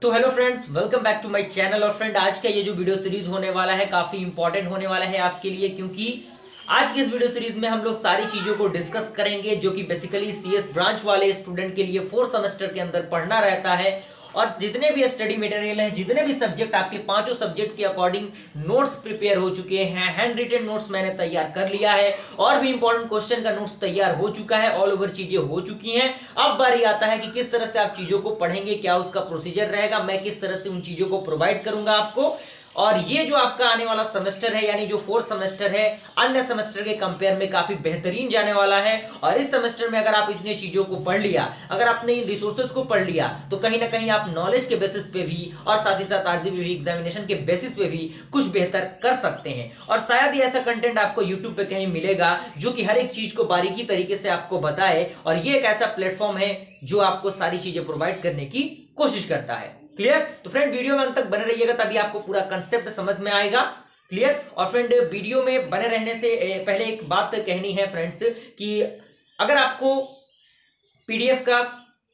तो hello friends, welcome back to my channel. और friend, आज का ये जो वीडियो सीरीज होने वाला है काफ़ी इंपॉर्टेंट होने वाला है आपके लिए, क्योंकि आज की इस वीडियो सीरीज में हम लोग सारी चीज़ों को डिस्कस करेंगे जो कि बेसिकली सीएस ब्रांच वाले स्टूडेंट के लिए 4 सेमेस्टर के अंदर पढ़ना रहता है। और जितने भी स्टडी मटेरियल हैं, जितने भी सब्जेक्ट आपके पांचों सब्जेक्ट के अकॉर्डिंग नोट्स प्रिपेयर हो चुके हैं, हैंड रिटन नोट्स मैंने तैयार कर लिया है और भी इंपॉर्टेंट क्वेश्चन का नोट्स तैयार हो चुका है। ऑल ओवर चीजें हो चुकी हैं। अब बारी आता है कि किस तरह से आप चीजों को पढ़ेंगे, क्या उसका प्रोसीजर रहेगा, मैं किस तरह से उन चीजों को प्रोवाइड करूंगा आपको। और ये जो आपका आने वाला सेमेस्टर है, यानी जो 4th सेमेस्टर है, अन्य सेमेस्टर के कंपेयर में काफी बेहतरीन जाने वाला है। और इस सेमेस्टर में अगर आप इतनी चीजों को पढ़ लिया, अगर आपने इन रिसोर्सेज को पढ़ लिया, तो कहीं ना कहीं आप नॉलेज के बेसिस पे भी और साथ ही साथ आरजीबी एग्जामिनेशन के बेसिस पे भी कुछ बेहतर कर सकते हैं। और शायद ही ऐसा कंटेंट आपको यूट्यूब पे कहीं मिलेगा जो कि हर एक चीज को बारीकी तरीके से आपको बताए। और ये एक ऐसा प्लेटफॉर्म है जो आपको सारी चीजें प्रोवाइड करने की कोशिश करता है। क्लियर? तो फ्रेंड, वीडियो में अंत तक बने रहिएगा, तभी आपको पूरा कंसेप्ट समझ में आएगा। क्लियर? और फ्रेंड, वीडियो में बने रहने से पहले एक बात कहनी है फ्रेंड्स, कि अगर आपको पीडीएफ का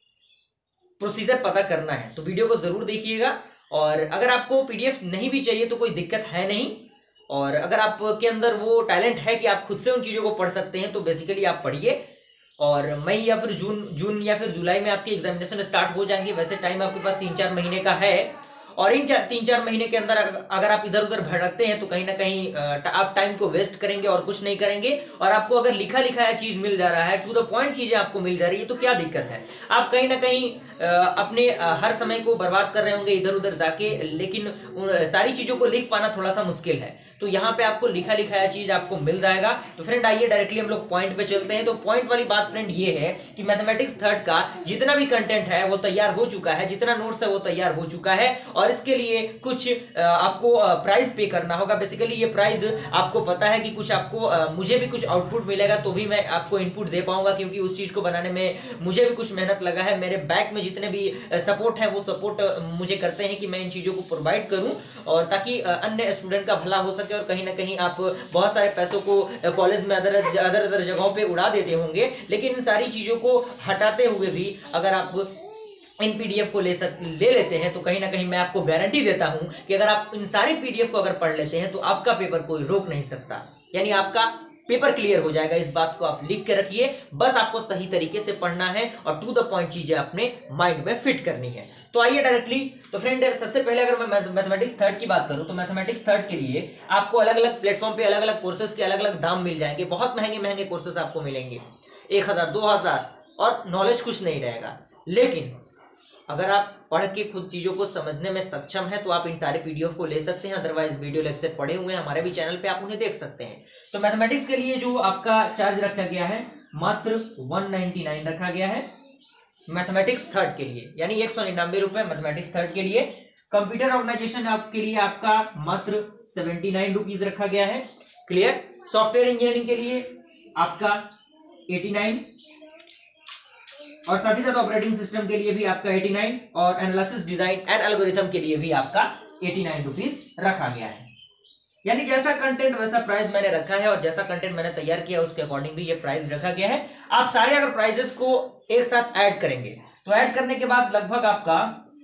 प्रोसीजर पता करना है तो वीडियो को जरूर देखिएगा। और अगर आपको पीडीएफ नहीं भी चाहिए तो कोई दिक्कत है नहीं। और अगर आपके अंदर वो टैलेंट है कि आप खुद से उन चीजों को पढ़ सकते हैं, तो बेसिकली आप पढ़िए। और मई या फिर जून या फिर जुलाई में आपके एग्जामिनेशन स्टार्ट हो जाएंगे। वैसे टाइम आपके पास 3-4 महीने का है। और इन 3-4 महीने के अंदर अगर आप इधर उधर भटकते हैं तो कहीं ना कहीं आप टाइम को वेस्ट करेंगे और कुछ नहीं करेंगे। और आपको अगर लिखा लिखाया चीज मिल जा रहा है, टू द पॉइंट चीजें आपको मिल जा रही है, तो क्या दिक्कत है। आप कहीं ना कहीं अपने हर समय को बर्बाद कर रहे होंगे इधर उधर जाके, लेकिन सारी चीजों को लिख पाना थोड़ा सा मुश्किल है। तो यहाँ पे आपको लिखा लिखाया चीज आपको मिल जाएगा। तो फ्रेंड, आइए डायरेक्टली हम लोग पॉइंट पे चलते हैं। तो पॉइंट वाली बात फ्रेंड ये है कि मैथमेटिक्स 3rd का जितना भी कंटेंट है वो तैयार हो चुका है, जितना नोट्स है वो तैयार हो चुका है। और इसके लिए कुछ आपको प्राइस पे करना होगा। बेसिकली ये प्राइस आपको पता है कि कुछ आपको मुझे भी कुछ आउटपुट मिलेगा तो भी मैं आपको इनपुट दे पाऊंगा, क्योंकि उस चीज को बनाने में मुझे भी कुछ मेहनत लगा है। मेरे बैक में जितने भी सपोर्ट है वो सपोर्ट मुझे करते हैं कि मैं इन चीजों को प्रोवाइड करूं, और ताकि अन्य स्टूडेंट का भला हो सके। और कहीं ना कहीं आप बहुत सारे पैसों को कॉलेज में अदर जगहों पे उड़ा देते होंगे, लेकिन इन सारी चीजों को हटाते हुए भी अगर आप इन पीडीएफ को ले लेते हैं, तो कहीं ना कहीं मैं आपको गारंटी देता हूं कि अगर आप इन सारी पीडीएफ को अगर पढ़ लेते हैं तो आपका पेपर कोई रोक नहीं सकता। यानी आपका पेपर क्लियर हो जाएगा। इस बात को आप लिख के रखिए। बस आपको सही तरीके से पढ़ना है और टू द पॉइंट चीजें अपने माइंड में फिट करनी है। तो आइए डायरेक्टली। तो फ्रेंड, सबसे पहले अगर मैं मैथमेटिक्स 3rd की बात करूं, तो मैथमेटिक्स 3rd के लिए आपको अलग अलग प्लेटफॉर्म पे अलग अलग कोर्सेज के अलग अलग दाम मिल जाएंगे। बहुत महंगे महंगे कोर्सेज आपको मिलेंगे, 1000 2000, और नॉलेज कुछ नहीं रहेगा। लेकिन अगर आप पढ़ के खुद चीजों को समझने में सक्षम है तो आप इन सारे पीडीएफ को ले सकते हैं। अदरवाइज वीडियो लेक्चर पड़े हुए हैं हमारे भी चैनल पे, आप उन्हें देख सकते हैं। तो मैथमेटिक्स के लिए जो आपका चार्ज रखा गया है, मात्र 199 रखा गया है मैथमेटिक्स 3rd के लिए, यानी 199 रुपए मैथमेटिक्स 3rd के लिए। कंप्यूटर ऑर्गेनाइजेशन आपके लिए आपका मात्र 79 रुपीज रखा गया है। क्लियर? सॉफ्टवेयर इंजीनियरिंग के लिए आपका 89, और साथ ही साथ ऑपरेटिंग सिस्टम के लिए भी आपका 89, और एनालिसिस डिजाइन एंड एल्गोरिथम के लिए भी आपका 89 रुपीज रखा गया है। यानी जैसा कंटेंट वैसा प्राइस मैंने रखा है, और जैसा कंटेंट मैंने तैयार किया उसके अकॉर्डिंग भी ये प्राइस रखा गया है। आप सारे अगर प्राइजेस को एक साथ ऐड करेंगे तो ऐड करने के बाद लगभग आपका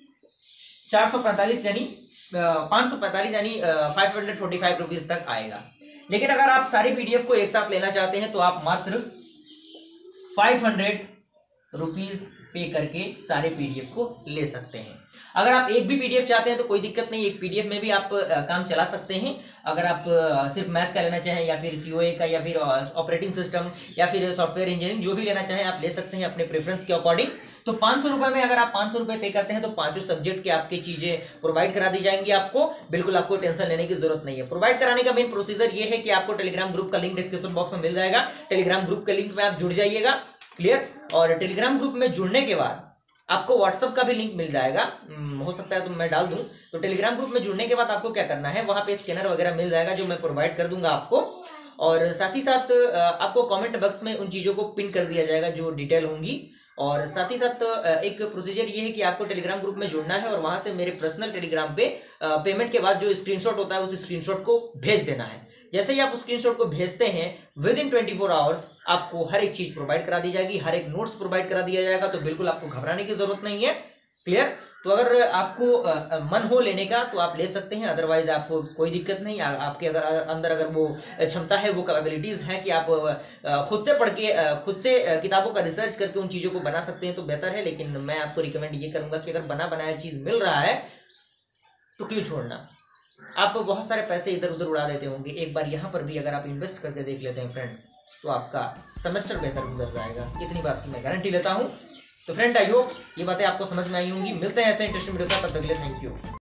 445 यानी 545 यानी 545 रुपीज तक आएगा। लेकिन अगर आप सारी पीडीएफ को एक साथ लेना चाहते हैं तो आप मात्र 500 रुपीज पे करके सारे पीडीएफ को ले सकते हैं। अगर आप एक भी पीडीएफ चाहते हैं तो कोई दिक्कत नहीं, एक पीडीएफ में भी आप काम चला सकते हैं। अगर आप सिर्फ मैथ का लेना चाहें, या फिर सीओए का, या फिर ऑपरेटिंग सिस्टम, या फिर सॉफ्टवेयर इंजीनियरिंग, जो भी लेना चाहें आप ले सकते हैं अपने प्रेफरेंस के अकॉर्डिंग। तो 500 रुपए में अगर आप 500 रुपए पे करते हैं तो 5 सब्जेक्ट के आपकी चीजें प्रोवाइड करा दी जाएंगी आपको। बिल्कुल आपको टेंशन लेने की जरूरत नहीं है। प्रोवाइड कराने का मेन प्रोसीजर ये है कि आपको टेलीग्राम ग्रुप का लिंक डिस्क्रिप्शन बॉक्स में मिल जाएगा। टेलीग्राम ग्रुप के लिंक में आप जुड़ जाइएगा। क्लियर? और टेलीग्राम ग्रुप में जुड़ने के बाद आपको व्हाट्सएप का भी लिंक मिल जाएगा, हो सकता है तो मैं डाल दूं। तो टेलीग्राम ग्रुप में जुड़ने के बाद आपको क्या करना है, वहां पे स्कैनर वगैरह मिल जाएगा जो मैं प्रोवाइड कर दूंगा आपको। और साथ ही साथ आपको कमेंट बॉक्स में उन चीजों को पिन कर दिया जाएगा जो डिटेल होंगी। और साथ ही साथ एक प्रोसीजर ये है कि आपको टेलीग्राम ग्रुप में जुड़ना है और वहां से मेरे पर्सनल टेलीग्राम पे पेमेंट के बाद जो स्क्रीनशॉट होता है उस स्क्रीनशॉट को भेज देना है। जैसे ही आप उस स्क्रीनशॉट को भेजते हैं, विद इन 24 आवर्स आपको हर एक चीज प्रोवाइड करा दी जाएगी, हर एक नोट्स प्रोवाइड करा दिया जाएगा। तो बिल्कुल आपको घबराने की जरूरत नहीं है। क्लियर? तो अगर आपको मन हो लेने का तो आप ले सकते हैं, अदरवाइज आपको कोई दिक्कत नहीं। आपके अगर अंदर अगर वो क्षमता है, वो कैपेबिलिटीज है कि आप खुद से पढ़ के खुद से किताबों का रिसर्च करके उन चीज़ों को बना सकते हैं तो बेहतर है। लेकिन मैं आपको रिकमेंड ये करूंगा कि अगर बना बनाया चीज़ मिल रहा है तो क्यों छोड़ना। आप बहुत सारे पैसे इधर उधर उड़ा देते होंगे, एक बार यहाँ पर भी अगर आप इन्वेस्ट करके देख लेते हैं फ्रेंड्स, तो आपका सेमेस्टर बेहतर गुजर जाएगा, इतनी बात की मैं गारंटी लेता हूँ। तो फ्रेंड आई होप ये बातें आपको समझ में आई होंगी। मिलते हैं ऐसे इंटरेस्टिंग वीडियो के साथ, तब तक के लिए थैंक यू।